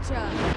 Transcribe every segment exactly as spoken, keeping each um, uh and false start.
Gotcha!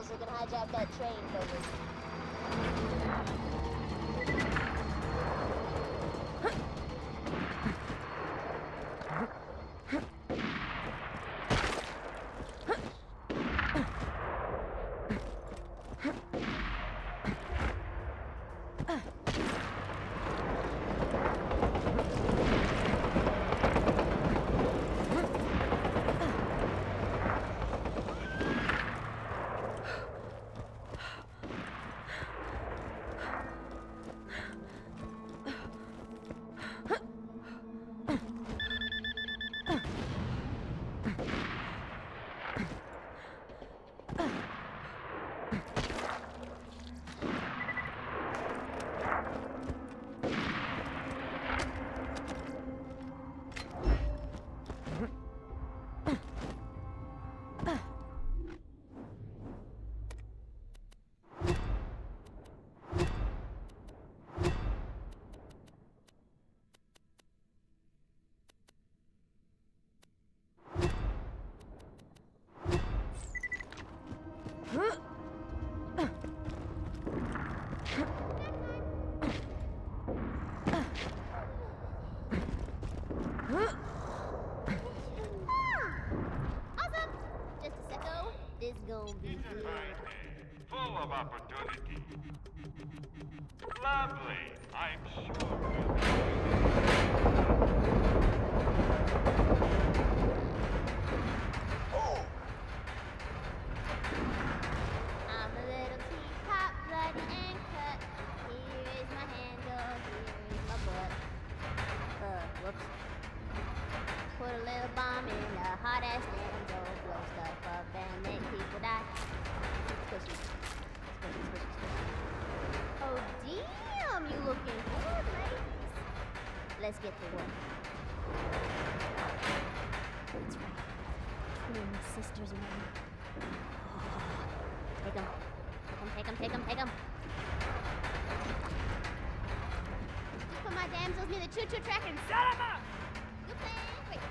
so we can hijack that train for you. Full of opportunity. Lovely, I'm sure. Oh. I'm a little teapot, bloody and cut. Here is my handle, here is my butt. Uh, whoops. Put a little bomb in a hot ass damn door, blow stuff up and make people die. Squishy. Squishy, squishy, squishy. Oh damn, you looking good, ladies. Let's get to work. That's right. Twin sisters around. Oh, take 'em. Take 'em, take 'em, take 'em. Just put my damsels near the choo-choo track and set 'em up! Good plan. Wait.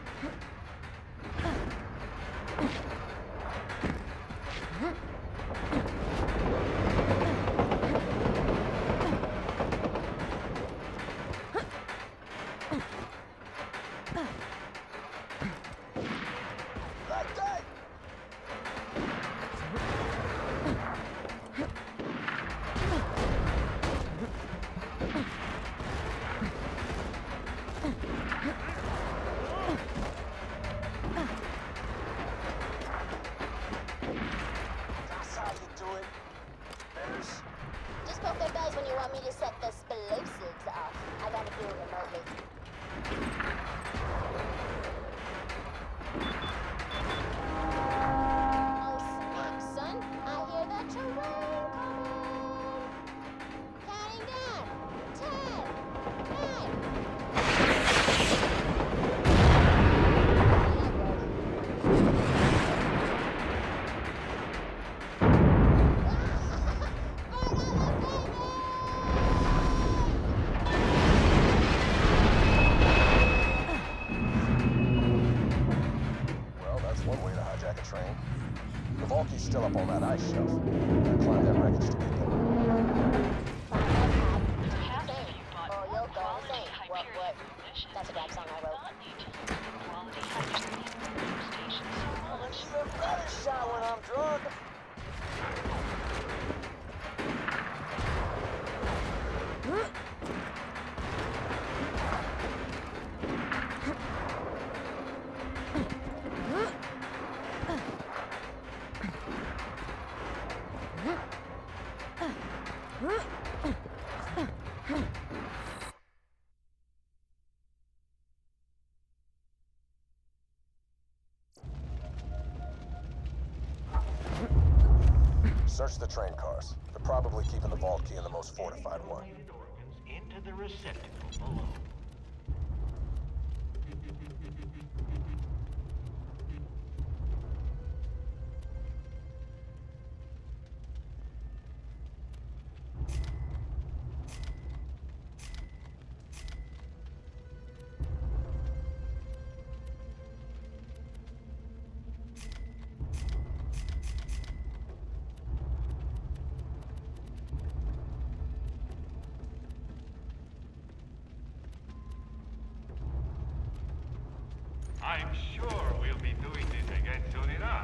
Just poke their bells when you want me to set the explosives off. I gotta do it remotely. Oh snap, son. I hear the terrain coming. Counting down. Ten. Nine. Train. The Valky's still up on that ice shelf. Gotta climb that wreckage to get there. Oh, you'll go insane. What, what? That's a rap song I wrote. I'll even better shot when I'm drunk. Search the train cars. They're probably keeping the vault key in the most fortified one. Into the receptacle below. I'm sure we'll be doing this again soon enough.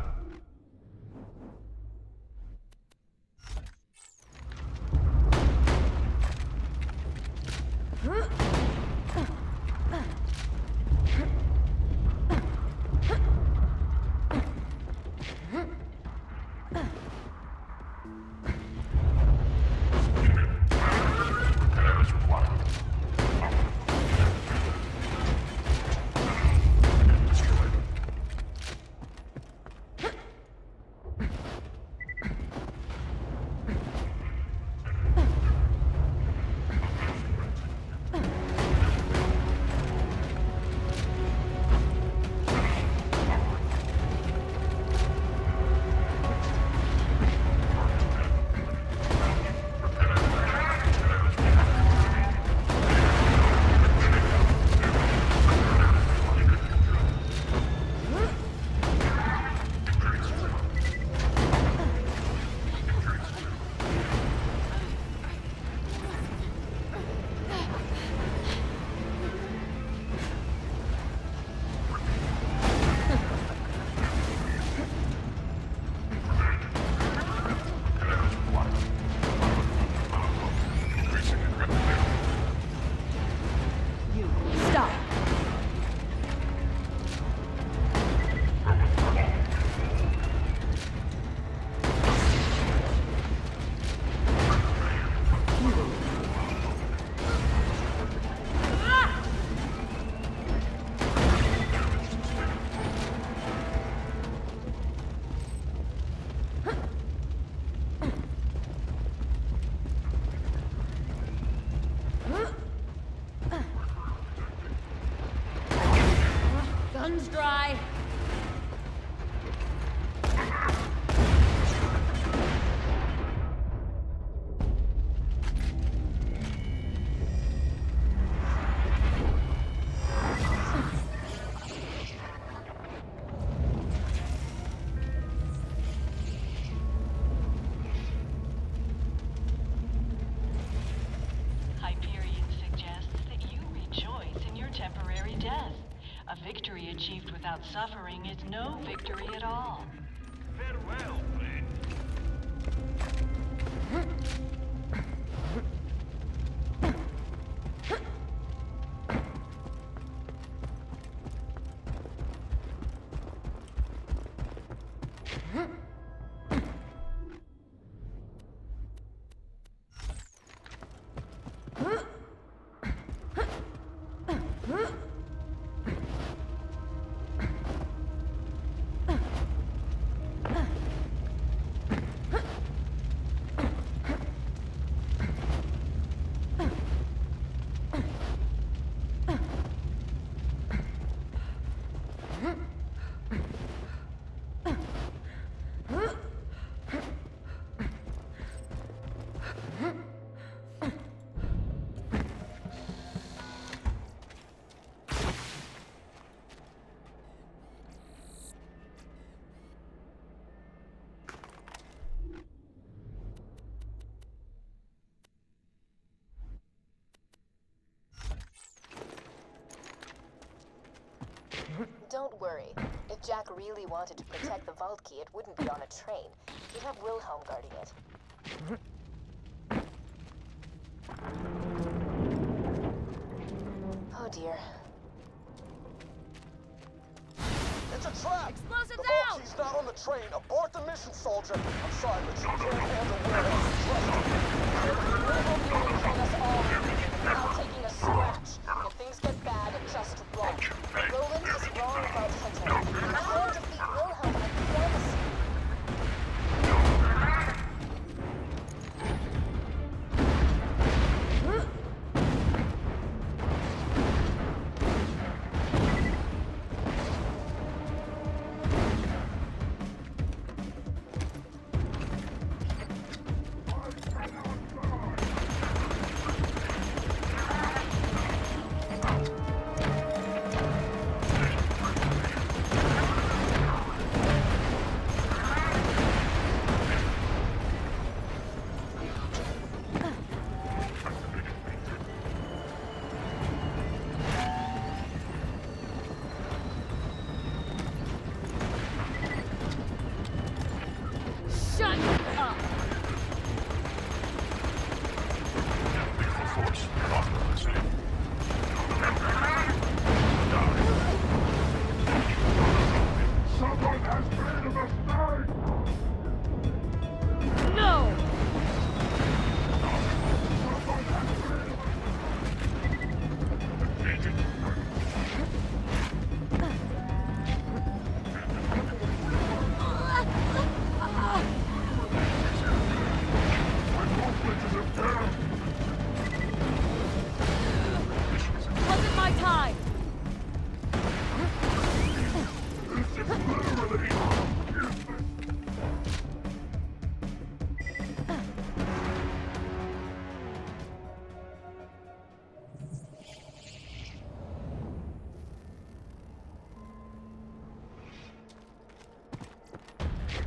Gun's dry. Hyperion suggests that you rejoice in your temporary death. A victory achieved without suffering is no victory at all. Farewell, friend. Don't worry. If Jack really wanted to protect the vault key, it wouldn't be on a train. He'd have Wilhelm guarding it. Oh dear. It's a trap! Explosives The vault out! key's not on the train. Abort the mission, soldier. I'm sorry, but you can't handle Wilhelm's trust. Wilhelm nearly killed us all. Without taking a scratch. If things get bad, just roll. Roland is wrong about Hunter. I can defeat Wilhelm, I promise you.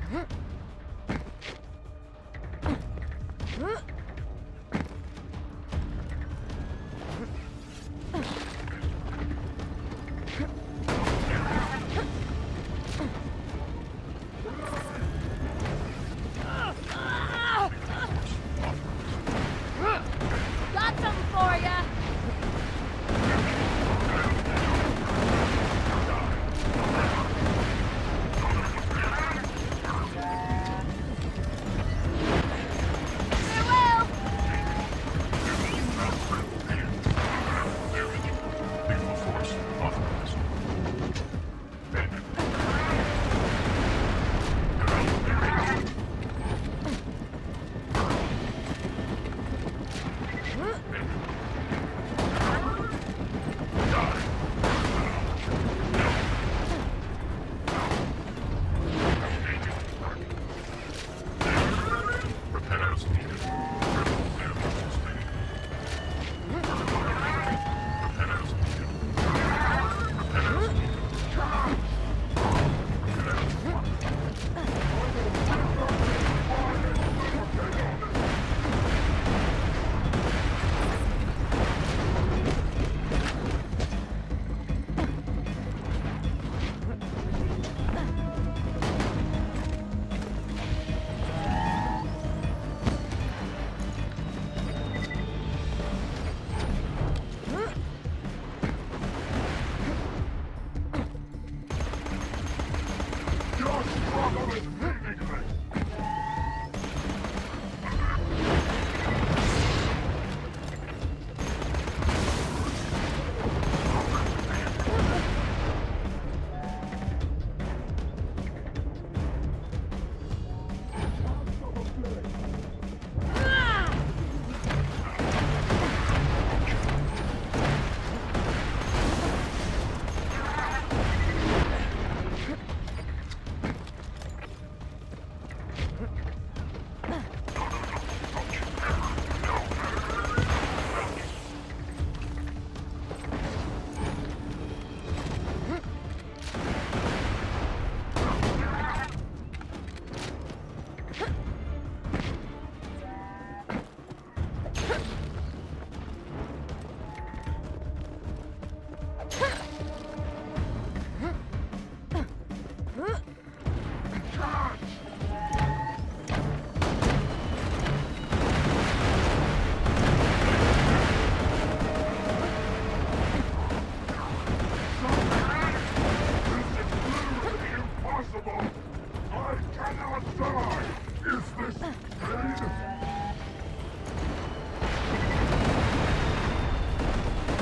Got something for ya!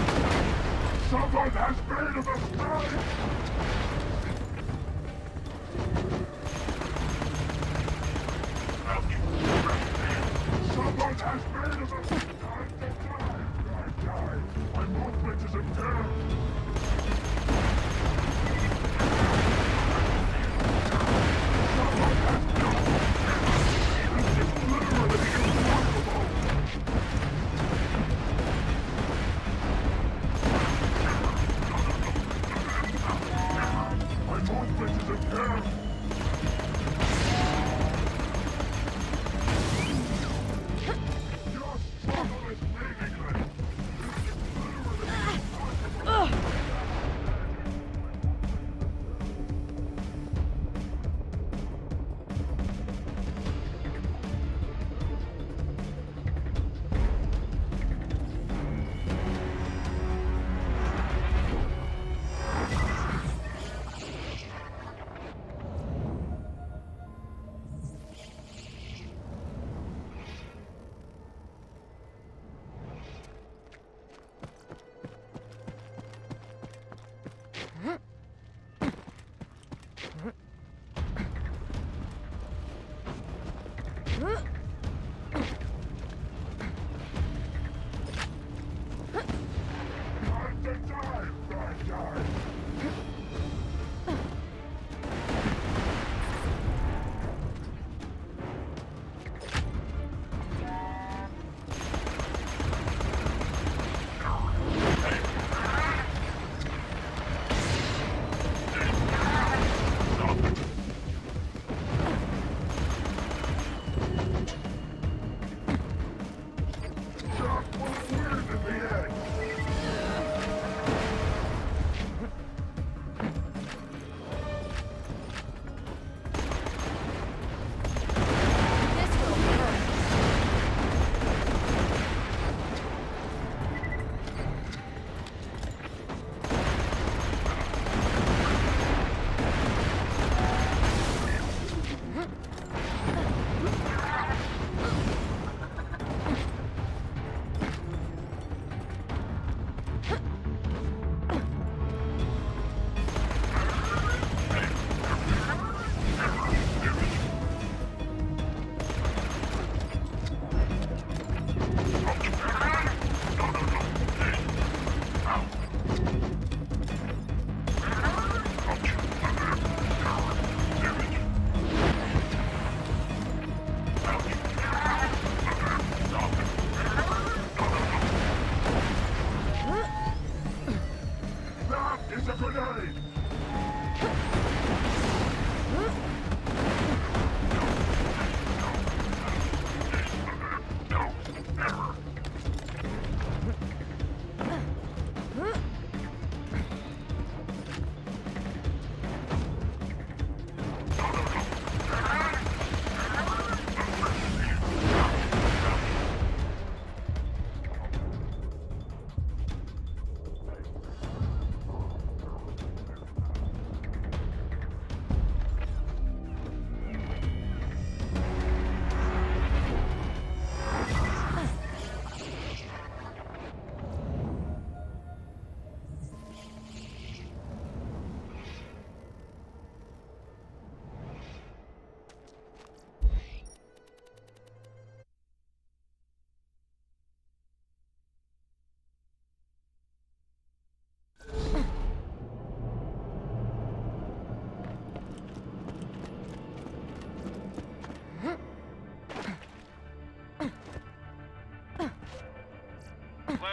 Someone has made a mistake!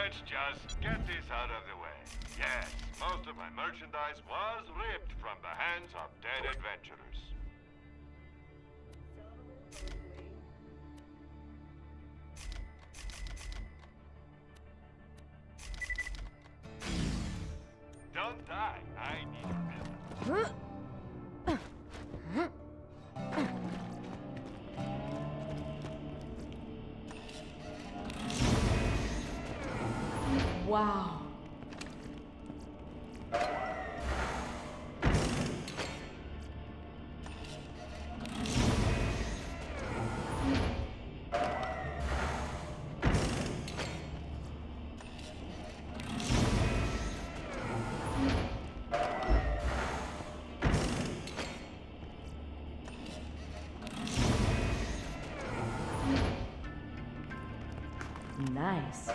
Let's just get this out of the way. Yes, most of my merchandise was ripped from the hands of dead adventurers. Don't die. I need a minute. Wow. Nice.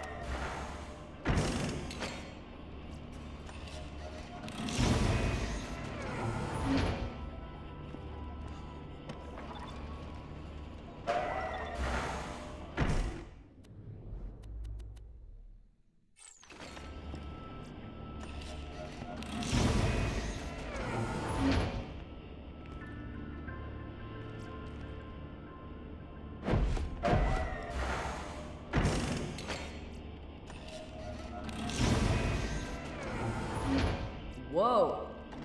Whoa.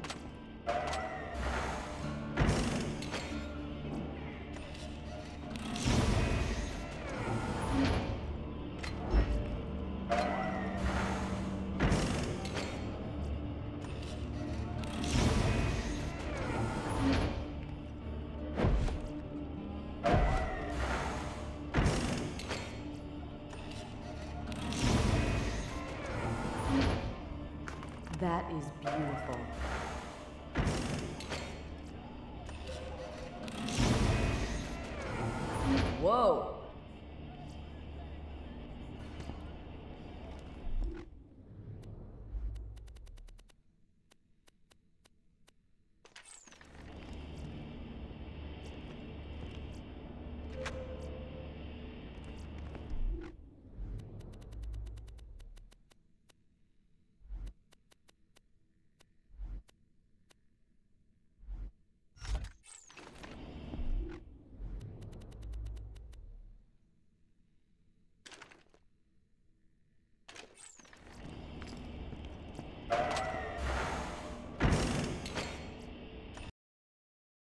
That is beautiful. Whoa.